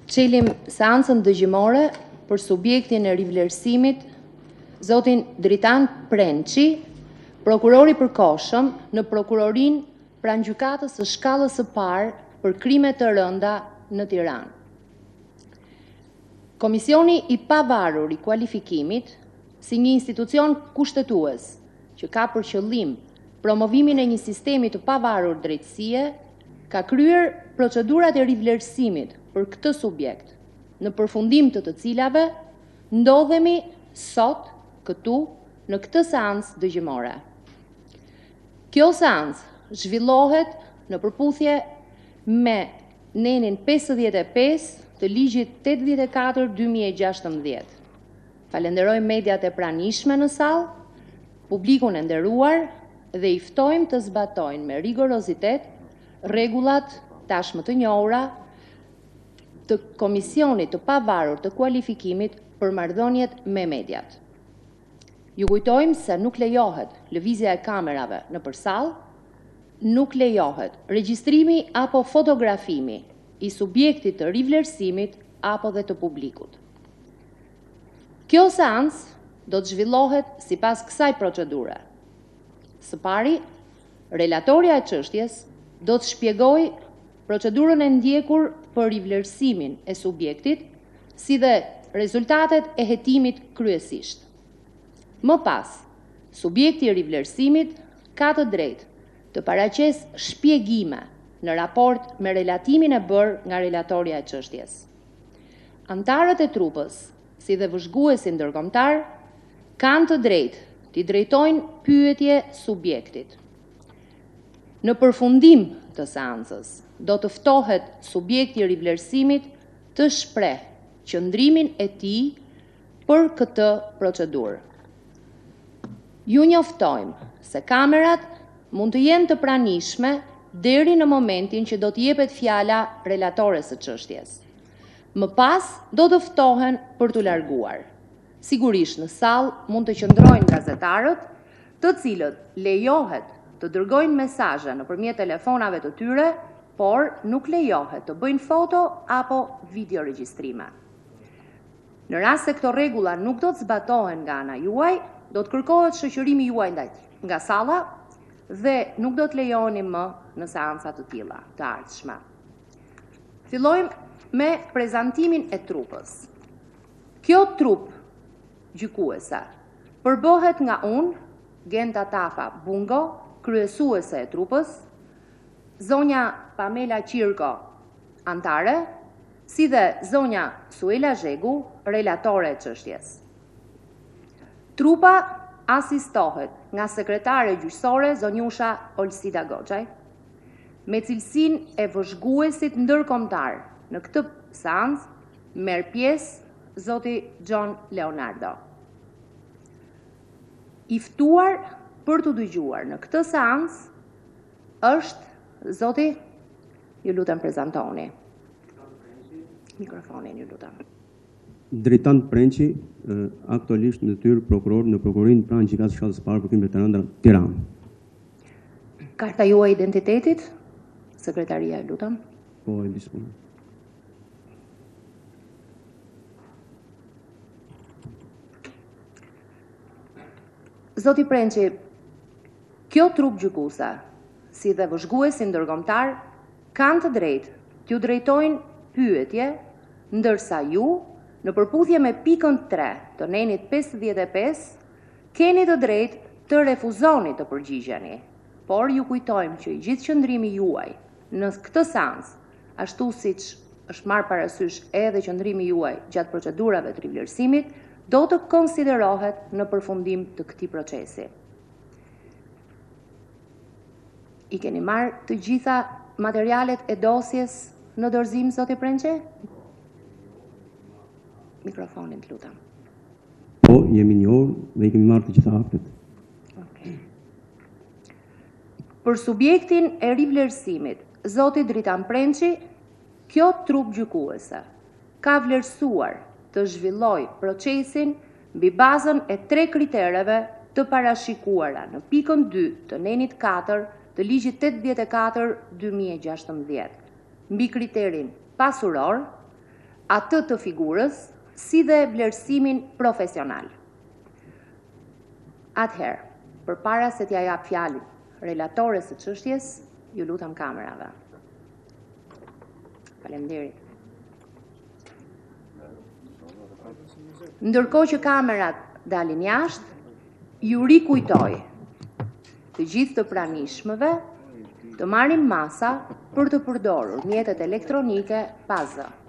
Çelim seancën dëgjimore për subjektin e rivlerësimit zotin Dritan Prençi, prokurori përkohshëm në prokurorin pranë Gjykatës së shkallës së parë për krime të rënda në Tiranë. Komisioni i pavarur i kualifikimit, si një institucion kushtetues që ka për qëllim promovimin e një sistemi të pavarur drejtësie, ka kryer procedurat e rivlerësimit për këtë subjekt, në përfundim të cilave ndodhemi sot këtu në këtë seancë dëgjimore. Kjo seancë zhvillohet në përputhje me nenin 55 të ligjit 84/2016. Falenderoj mediat e pranishme në sallë, publikun e nderuar dhe i ftojmë të zbatojnë me rigorozitet rregullat tashmë të njohura të Komisionit të pavarur të kualifikimit për marrëdhëniet me mediat. Ju kujtojmë se nuk lejohet lëvizja e kamerave nëpër sallë, nuk lejohet regjistrimi apo fotografimi i subjektit të rivlerësimit apo dhe të publikut. Kjo seancë do të zhvillohet sipas kësaj procedure. Së pari, relatoria e çështjes do të shpjegojë procedurën e ndjekur për rivlerësimin e subjektit, si dhe rezultatet e hetimit kryesisht. Më pas, subjekti i rivlerësimit ka të drejtë të paraqesë shpjegime në raport me relatimin e bërë nga relatoria e çështjes. Antarët e trupës, si dhe vëzhguesi ndërkombëtar, kanë të drejtë t'i drejtojnë pyetje subjektit. Në përfundim të seancës, do të ftohet subjekti i rivlerësimit të shpreh qëndrimin e tij për këtë procedurë. Ju njoftojmë se kamerat mund të jenë të pranishme deri në momentin që do të jepet fjala relatores së çështjes. Më pas do të ftohen për t'u larguar. Sigurisht në sallë mund të qëndrojnë gazetarët, të cilët lejohet të dërgojnë mesazhe nëpërmjet telefonave të tyre, por nuk lejohet të bëjnë foto apo video regjistrime. Në rast se këto rregulla nuk do të zbatohen nga ana juaj, do të kërkohet shoqërimi juaj nga salla dhe nuk do të lejoheni më në seanca të tilla të ardhshme. Fillojmë me prezantimin e trupës. Kjo trup gjykuese përbëhet nga unë, Genta Tafa Bungo, kryesuese e trupës, zonja Pamela Qirko, antare, si dhe zonja Suela Zhegu, relatore e çështjes. Trupa asistohet nga sekretare gjyqësore zonjusha Olsida Goxhaj, me cilësinë e vëzhguesit ndërkombëtar në këtë seancë merr pjesë zoti John Leonardo. I ftuar për të dëgjuar në këtë seancë është zoti, ju lutem prezantoni. Mikrofonin, ju lutem. Dritan Prençi, aktualisht në detyrë prokuror në prokurorin pranë Gjykatës së shkallës së parë për krime të rënda Tiranë. Karta juaj identitetit, sekretaria, ju lutem. Po, e disponoj. Zoti Prençi, kjo trup gjykuese, si dhe vëzhguesi ndërkombëtar, kanë të drejtë t'ju drejtojnë pyetje, ndërsa ju, në përputhje me pikën 3 të nenit 55, keni të drejtë të refuzoni të përgjigjeni, por ju kujtojmë që i gjithë qëndrimi juaj në këtë seancë, ashtu siç është marrë parasysh edhe qëndrimi juaj gjatë procedurave të rivlerësimit, do të konsiderohet në përfundim të këtij procesi. I keni marrë të gjitha materialet e dosjes në dorëzim, zoti Prençi? Mikrofonin, të lutem. Po, jemi njohur dhe i kemi marrë të gjitha aktet. Okay. Për subjektin e rivlerësimit, zoti Dritan Prençi, kjo trup gjykuese ka vlerësuar të zhvilloj procesin mbi bazën e 3 kritereve të parashikuara në pikën 2 të nenit 4 të ligjit 84/2016, mbi kriterin pasuror, atë të figurës, si dhe vlerësimin profesional. Atëherë, përpara se t'ja jap fjalën relatores së çështjes, ju lutem kamerave. Faleminderit. Ndërkohë që kamerat dalin jashtë, ju rikujtoj të gjithë të pranishmëve të marrin masa për të përdorur mjetet elektronike pa zë.